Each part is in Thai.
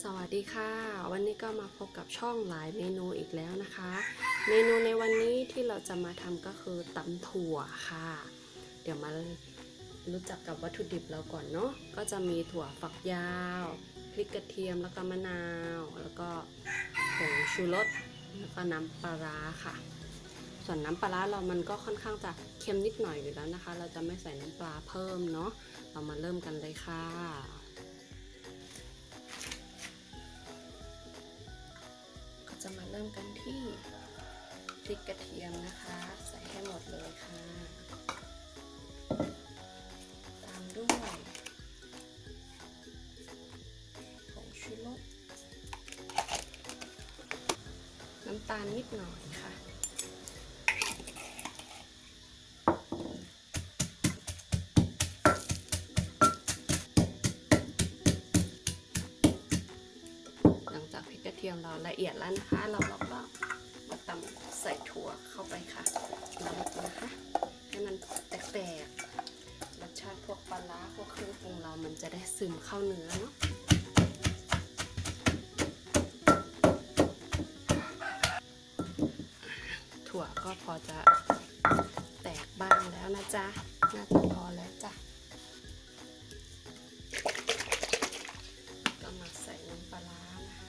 สวัสดีค่ะวันนี้ก็มาพบกับช่องหลายเมนูอีกแล้วนะคะ เมนูในวันนี้ที่เราจะมาทำก็คือตำถั่วค่ะเดี๋ยวมารู้จักกับวัตถุดิบเราก่อนเนาะก็จะมีถั่วฝักยาวพริกกระเทียมแล้วก็มะนาวแล้วก็ผงชูรสแล้วก็น้ำปลาร้าค่ะส่วนน้ำปลาร้าเรามันก็ค่อนข้างจะเค็มนิดหน่อยอยู่แล้วนะคะเราจะไม่ใส่น้ำปลาเพิ่มเนาะเรามาเริ่มกันเลยค่ะจะมาเริ่มกันที่พริกกระเทียมนะคะใส่ให้หมดเลยค่ะตามด้วยผงชูรสน้ำตาลนิดหน่อยค่ะหลังจากพริกกระเทียมเราละเอียดแล้วนะคะเราก็มาตำใส่ถั่วเข้าไปค่ะแล้วนะคะให้มันแตกๆรสชาติพวกปลาร้าพวกเครื่องปรุงเรามันจะได้ซึมเข้าเนื้อเนาะถั่วก็พอจะแตกบ้างแล้วนะจ๊ะน่าจะพอแล้วจ้ะก็มาใส่น้ำปลาร้านะคะ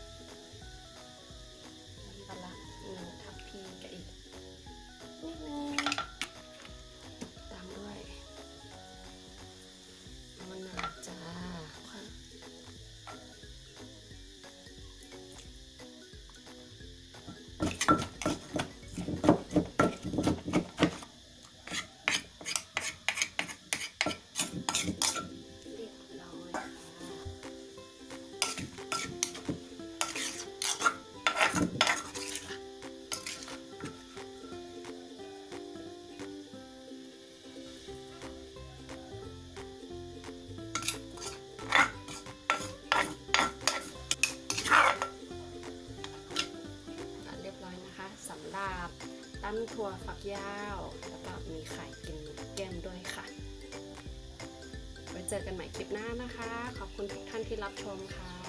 น้ำปลาร้า1 ทัพพีกับอีกนิดนึงตามด้วยมะนาวจ้าสำหรับตำถั่วฝักยาวแล้วก็มีไข่กินแก้มด้วยค่ะไว้เจอกันใหม่คลิปหน้านะคะขอบคุณทุกท่านที่รับชมค่ะ